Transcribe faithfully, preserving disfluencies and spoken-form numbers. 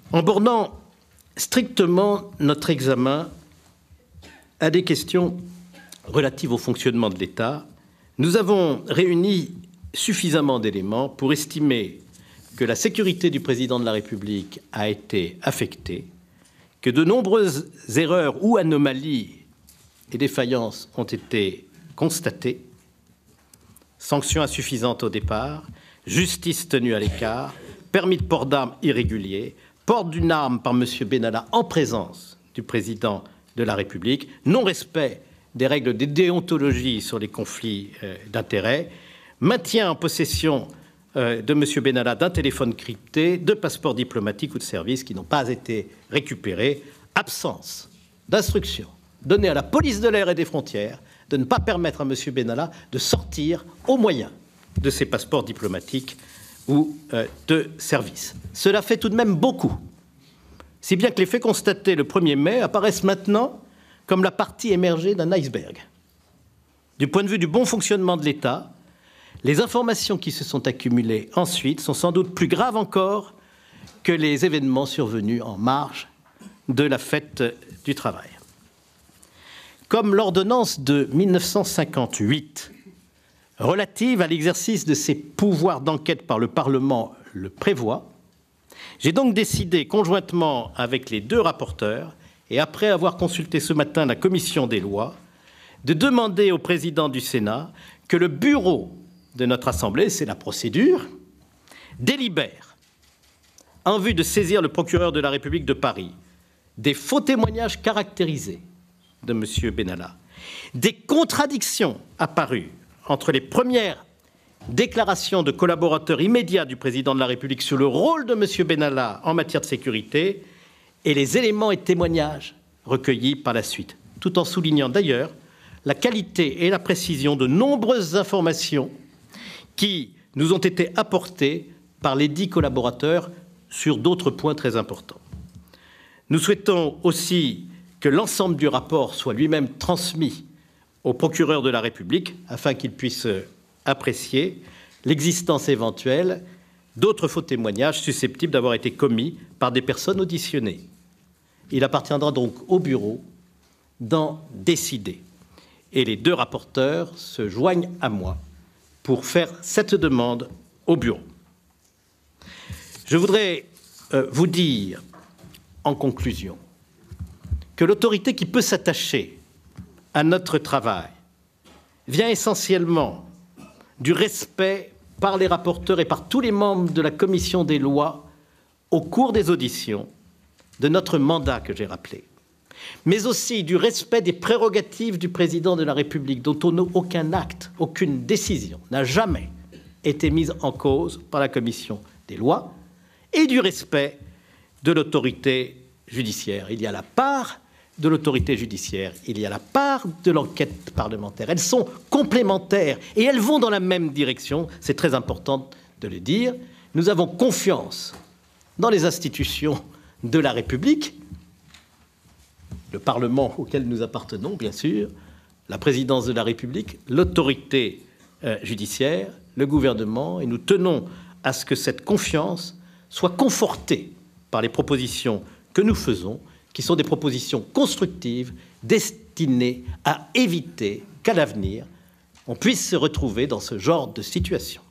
En bornant strictement notre examen à des questions relatives au fonctionnement de l'État, nous avons réuni suffisamment d'éléments pour estimer que la sécurité du président de la République a été affectée, que de nombreuses erreurs ou anomalies et défaillances ont été constatées, sanctions insuffisantes au départ, justice tenue à l'écart, permis de port d'armes irrégulier, port d'une arme par M. Benalla en présence du président de la République, non-respect des règles de déontologie sur les conflits euh, d'intérêts, maintien en possession euh, de M. Benalla d'un téléphone crypté, de passeports diplomatiques ou de services qui n'ont pas été récupérés, absence d'instruction donnée à la police de l'air et des frontières de ne pas permettre à M. Benalla de sortir au moyen de ses passeports diplomatiques ou euh, de services. Cela fait tout de même beaucoup, si bien que les faits constatés le premier mai apparaissent maintenant comme la partie émergée d'un iceberg. Du point de vue du bon fonctionnement de l'État, les informations qui se sont accumulées ensuite sont sans doute plus graves encore que les événements survenus en marge de la fête du travail. Comme l'ordonnance de mille neuf cent cinquante-huit relative à l'exercice de ses pouvoirs d'enquête par le Parlement le prévoit, j'ai donc décidé, conjointement avec les deux rapporteurs, et après avoir consulté ce matin la commission des lois, de demander au président du Sénat que le bureau de notre Assemblée, c'est la procédure, délibère, en vue de saisir le procureur de la République de Paris, des faux témoignages caractérisés de M. Benalla, des contradictions apparues entre les premières déclarations de collaborateurs immédiats du président de la République sur le rôle de M. Benalla en matière de sécurité et les éléments et témoignages recueillis par la suite, tout en soulignant d'ailleurs la qualité et la précision de nombreuses informations qui nous ont été apportées par les dix collaborateurs sur d'autres points très importants. Nous souhaitons aussi que l'ensemble du rapport soit lui-même transmis au procureur de la République afin qu'il puisse apprécier l'existence éventuelle d'autres faux témoignages susceptibles d'avoir été commis par des personnes auditionnées. Il appartiendra donc au bureau d'en décider. Et les deux rapporteurs se joignent à moi pour faire cette demande au bureau. Je voudrais euh, vous dire, en conclusion, que l'autorité qui peut s'attacher à notre travail vient essentiellement du respect par les rapporteurs et par tous les membres de la commission des lois au cours des auditions de notre mandat que j'ai rappelé, mais aussi du respect des prérogatives du président de la République dont aucun acte, aucune décision n'a jamais été mise en cause par la commission des lois, et du respect de l'autorité judiciaire. Il y a la part de l'autorité judiciaire, il y a la part de l'enquête parlementaire. Elles sont complémentaires et elles vont dans la même direction, c'est très important de le dire. Nous avons confiance dans les institutions de la République, le Parlement auquel nous appartenons, bien sûr, la présidence de la République, l'autorité euh, judiciaire, le gouvernement, et nous tenons à ce que cette confiance soit confortée par les propositions que nous faisons, qui sont des propositions constructives destinées à éviter qu'à l'avenir, on puisse se retrouver dans ce genre de situation.